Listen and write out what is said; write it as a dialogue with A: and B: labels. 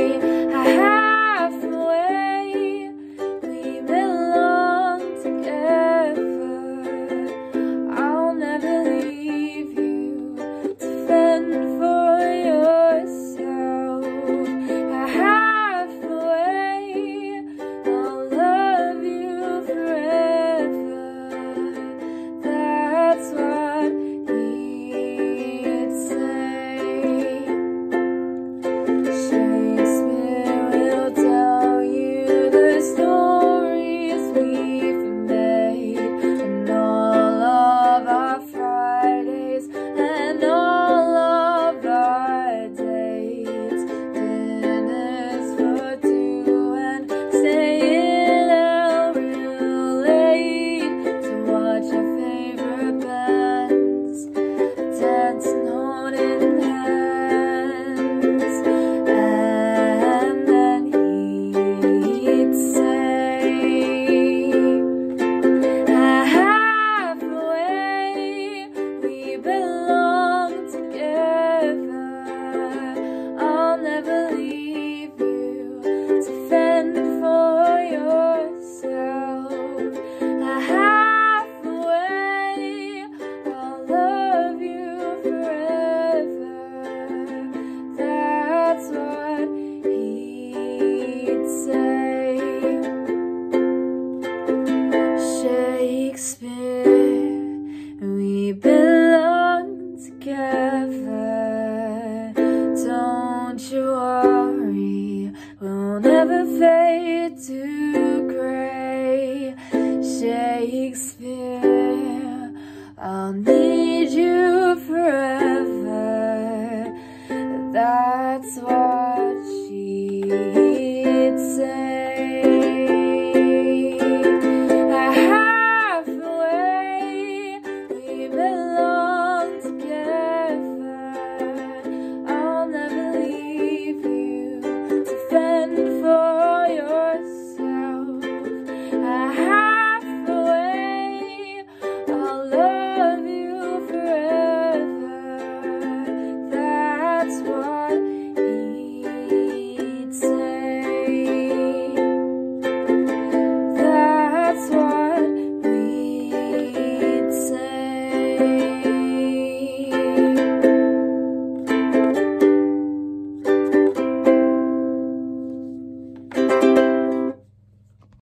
A: Halfway, we belong together. I'll never leave you to fend for yourself. Halfway, I'll love you forever. That's what he'd say. Shakespeare will tell you the stories we've made, and all of our Fridays and all of our dates, dinners for two and staying out real late to watch our favorite bands dance and holding hands. And then he'd say, halfway, we belong together. I'll never leave you to fend for yourself. Halfway, I'll love you forever. That's what he'd say. Shakespeare, we belong together. Don't you worry, we'll never fade to gray. Shakespeare, I'll need you forever.